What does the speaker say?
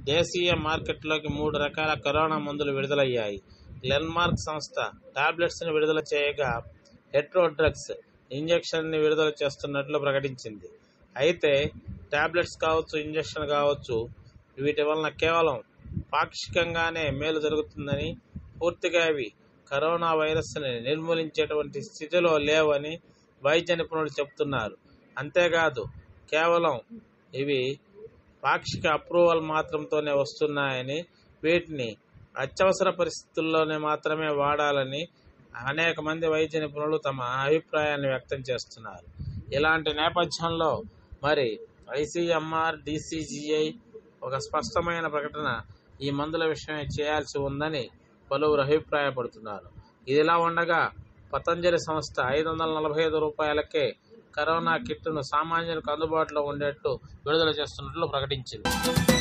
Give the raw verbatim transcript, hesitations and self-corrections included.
దేశీయ మార్కెట్లోకి మూడు రకాల కరోనా మందులు విడుదలయ్యాయి. గ్లెన్మార్క్ సంస్థ టాబ్లెట్స్ ని విడుదల చేయగా, హెట్రో డ్రగ్స్ ఇంజెక్షన్ ని విడుదల చేస్తున్నట్లు ప్రకటించింది. అయితే టాబ్లెట్స్ కావచ్చు, ఇంజెక్షన్ కావచ్చు, వీటి వలన కేవలం పాక్షికంగానే మేలు జరుగుతుందని, పూర్తిగా ఇవి కరోనా వైరస్ ని నిర్మూలించేటువంటి స్థితిలో లేవని వైద్య నిపుణులు చెబుతున్నారు. అంతేకాదు కేవలం ఇవి పాక్షిక అప్రూవల్ మాత్రంతోనే వస్తున్నాయని, వీటిని అత్యవసర పరిస్థితుల్లోనే మాత్రమే వాడాలని అనేక మంది వైద్య నిపుణులు తమ అభిప్రాయాన్ని వ్యక్తం చేస్తున్నారు. ఇలాంటి నేపథ్యంలో మరి ఐసీఎంఆర్, డీసీజీఐ ఒక స్పష్టమైన ప్రకటన ఈ మందుల విషయమే చేయాల్సి ఉందని పలువురు అభిప్రాయపడుతున్నారు. ఇదిలా ఉండగా పతంజలి సంస్థ ఐదు వందల నలభై ఐదు రూపాయలకే కరోనా కిట్ను సామాన్యులకు అందుబాటులో ఉండేట్టు విడుదల చేస్తున్నట్లు ప్రకటించింది.